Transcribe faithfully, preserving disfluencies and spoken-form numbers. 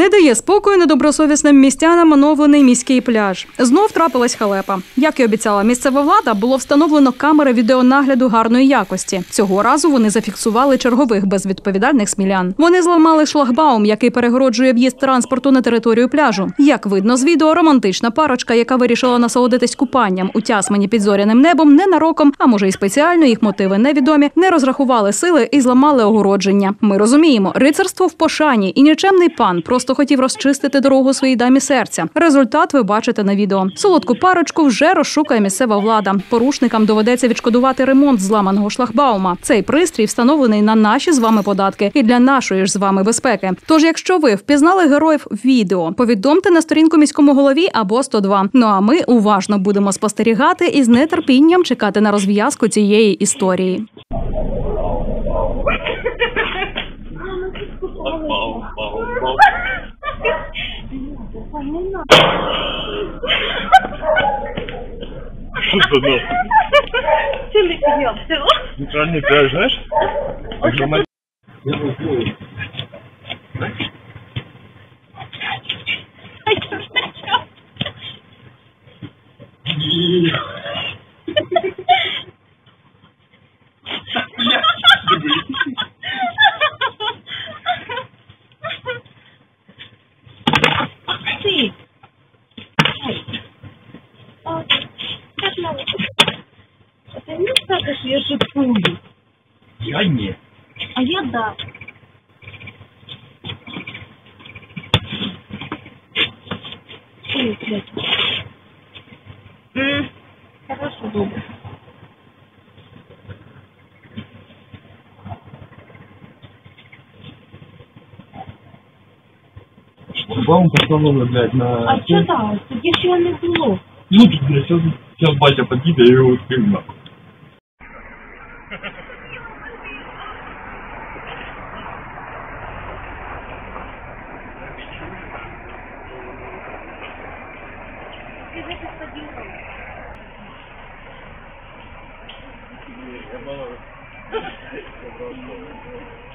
Не дає спокою недобросовісним містянам оновлений міський пляж. Знов трапилась халепа. Як і обіцяла місцева влада, було встановлено камери відеонагляду гарної якості. Цього разу вони зафіксували чергових безвідповідальних смілян. Вони зламали шлагбаум, який перегороджує в'їзд транспорту на територію пляжу. Як видно з відео, романтична парочка, яка вирішила насолодитись купанням у Тясмині під зоряним небом, ненароком, а може й спеціально, їх мотиви невідомі, не розрахували сили і зламали огородження. Ми розуміємо, рицарство в пошані і нікчемний пан просто хотів розчистити дорогу своїй дамі серця. Результат ви бачите на відео. Солодку парочку вже розшукає місцева влада. Порушникам доведеться відшкодувати ремонт зламаного шлагбаума. Цей пристрій встановлений на наші з вами податки і для нашої ж з вами безпеки. Тож, якщо ви впізнали героїв відео, повідомте на сторінку міському голові або сто два. Ну а ми уважно будемо спостерігати і з нетерпінням чекати на розв'язку цієї історії. Что за Центральный пляж, знаешь? Это не так, что я шуткую. Я нет. А я да. Ой, блядь. М, Хорошо, добре. Вам постановлено, блядь, на... А что там? Тут еще не было. Ну, тут, блядь, сейчас, сейчас батя подъедет, я его успею нахуй. Я